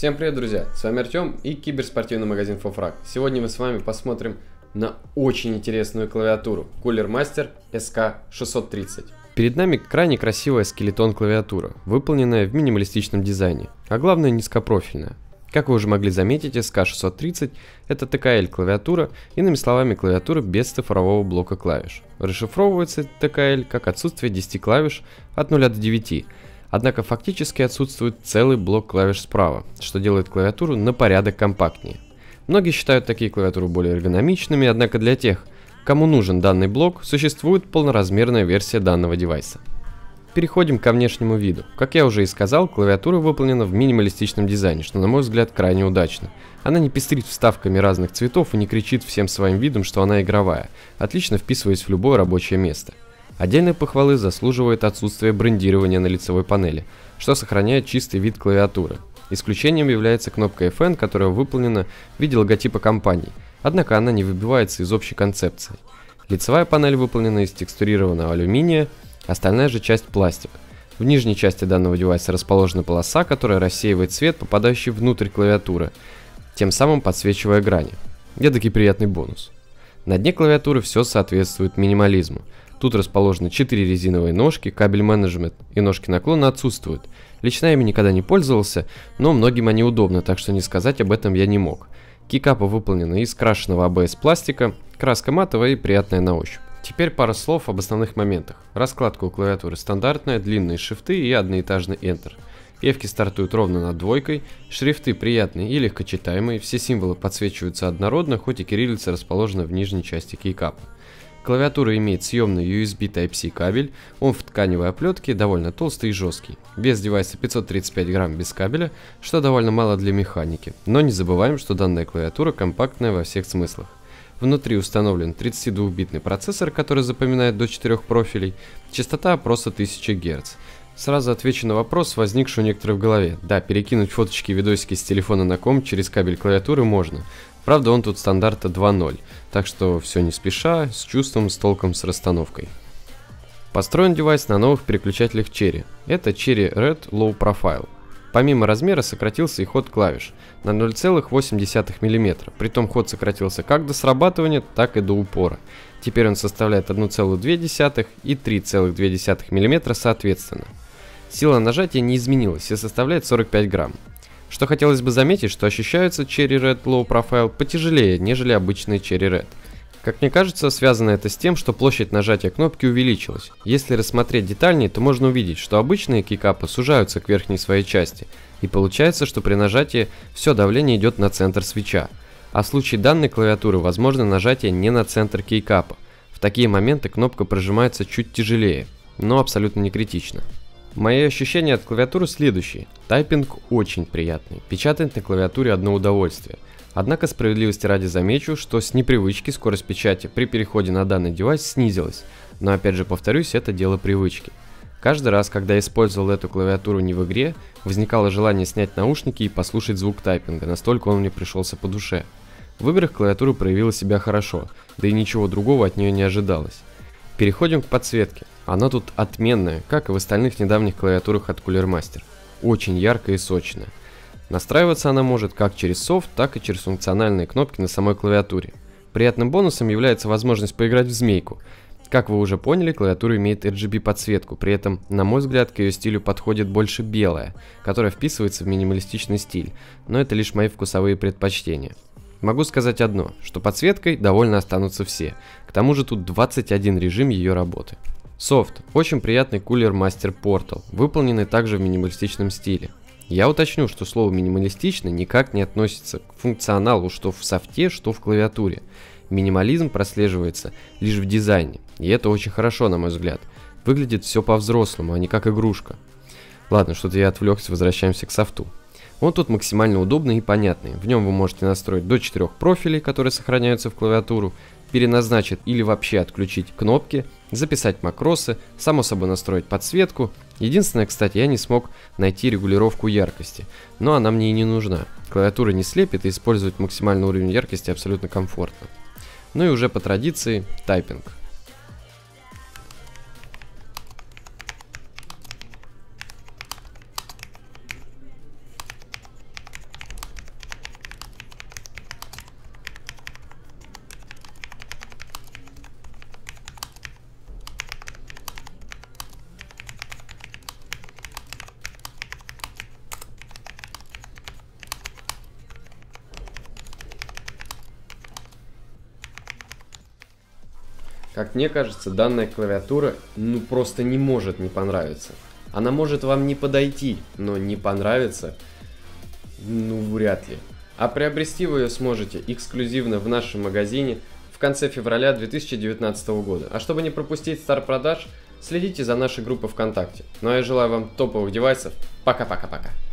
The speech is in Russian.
Всем привет, друзья! С вами Артем и киберспортивный магазин Fofrag. Сегодня мы с вами посмотрим на очень интересную клавиатуру Cooler Master SK630. Перед нами крайне красивая скелетон клавиатура, выполненная в минималистичном дизайне, а главное низкопрофильная. Как вы уже могли заметить, SK630 это TKL клавиатура, иными словами клавиатура без цифрового блока клавиш. Расшифровывается TKL как отсутствие 10 клавиш от 0 до 9. Однако фактически отсутствует целый блок клавиш справа, что делает клавиатуру на порядок компактнее. Многие считают такие клавиатуры более эргономичными, однако для тех, кому нужен данный блок, существует полноразмерная версия данного девайса. Переходим ко внешнему виду. Как я уже и сказал, клавиатура выполнена в минималистичном дизайне, что на мой взгляд крайне удачно. Она не пестрит вставками разных цветов и не кричит всем своим видом, что она игровая, отлично вписываясь в любое рабочее место. Отдельной похвалы заслуживает отсутствие брендирования на лицевой панели, что сохраняет чистый вид клавиатуры. Исключением является кнопка FN, которая выполнена в виде логотипа компании, однако она не выбивается из общей концепции. Лицевая панель выполнена из текстурированного алюминия, остальная же часть пластик. В нижней части данного девайса расположена полоса, которая рассеивает свет, попадающий внутрь клавиатуры, тем самым подсвечивая грани. Эдакий приятный бонус. На дне клавиатуры все соответствует минимализму. Тут расположены 4 резиновые ножки, кабель менеджмент и ножки наклона отсутствуют. Лично я ими никогда не пользовался, но многим они удобны, так что не сказать об этом я не мог. Кикапы выполнены из крашеного ABS пластика, краска матовая и приятная на ощупь. Теперь пара слов об основных моментах. Раскладка у клавиатуры стандартная, длинные шрифты и одноэтажный Enter. Эвки стартуют ровно над двойкой, шрифты приятные и легкочитаемые, все символы подсвечиваются однородно, хоть и кириллица расположена в нижней части кейкапа. Клавиатура имеет съемный USB Type-C кабель, он в тканевой оплетке, довольно толстый и жесткий. Вес девайса 535 грамм без кабеля, что довольно мало для механики, но не забываем, что данная клавиатура компактная во всех смыслах. Внутри установлен 32-битный процессор, который запоминает до 4 профилей, частота опроса 1000 Гц. Сразу отвечу на вопрос, возникший у некоторых в голове. Да, перекинуть фоточки и видосики с телефона на комп через кабель клавиатуры можно. Правда, он тут стандарта 2.0, так что все не спеша, с чувством, с толком, с расстановкой. Построен девайс на новых переключателях Cherry. Это Cherry Red Low Profile. Помимо размера сократился и ход клавиш на 0,8 мм, притом ход сократился как до срабатывания, так и до упора. Теперь он составляет 1,2 и 3,2 мм соответственно. Сила нажатия не изменилась и составляет 45 грамм. Что хотелось бы заметить, что ощущаются Cherry Red Low Profile потяжелее, нежели обычные Cherry Red. Как мне кажется, связано это с тем, что площадь нажатия кнопки увеличилась. Если рассмотреть детальнее, то можно увидеть, что обычные кейкапы сужаются к верхней своей части, и получается, что при нажатии все давление идет на центр свитча. А в случае данной клавиатуры возможно нажатие не на центр кейкапа. В такие моменты кнопка прожимается чуть тяжелее, но абсолютно не критично. Мои ощущения от клавиатуры следующие. Тайпинг очень приятный, печатать на клавиатуре одно удовольствие. Однако справедливости ради замечу, что с непривычки скорость печати при переходе на данный девайс снизилась, но опять же повторюсь, это дело привычки. Каждый раз, когда я использовал эту клавиатуру не в игре, возникало желание снять наушники и послушать звук тайпинга, настолько он мне пришелся по душе. В играх клавиатура проявила себя хорошо, да и ничего другого от нее не ожидалось. Переходим к подсветке. Она тут отменная, как и в остальных недавних клавиатурах от Cooler Master. Очень яркая и сочная. Настраиваться она может как через софт, так и через функциональные кнопки на самой клавиатуре. Приятным бонусом является возможность поиграть в змейку. Как вы уже поняли, клавиатура имеет RGB подсветку, при этом, на мой взгляд, к ее стилю подходит больше белая, которая вписывается в минималистичный стиль, но это лишь мои вкусовые предпочтения. Могу сказать одно, что подсветкой довольны останутся все, к тому же тут 21 режим ее работы. Софт. Очень приятный Cooler Master Portal, выполненный также в минималистичном стиле. Я уточню, что слово минималистичный никак не относится к функционалу что в софте, что в клавиатуре. Минимализм прослеживается лишь в дизайне, и это очень хорошо, на мой взгляд. Выглядит все по-взрослому, а не как игрушка. Ладно, что-то я отвлекся, возвращаемся к софту. Он тут максимально удобный и понятный. В нем вы можете настроить до 4 профилей, которые сохраняются в клавиатуру, переназначить или вообще отключить кнопки, записать макросы, само собой настроить подсветку. Единственное, кстати, я не смог найти регулировку яркости, но она мне и не нужна. Клавиатура не слепит и использовать максимальный уровень яркости абсолютно комфортно. Ну и уже по традиции тайпинг. Как мне кажется, данная клавиатура просто не может не понравиться. Она может вам не подойти, но не понравится вряд ли. А приобрести вы ее сможете эксклюзивно в нашем магазине в конце февраля 2019 года. А чтобы не пропустить старт продаж, следите за нашей группой ВКонтакте. Ну а я желаю вам топовых девайсов. Пока-пока-пока.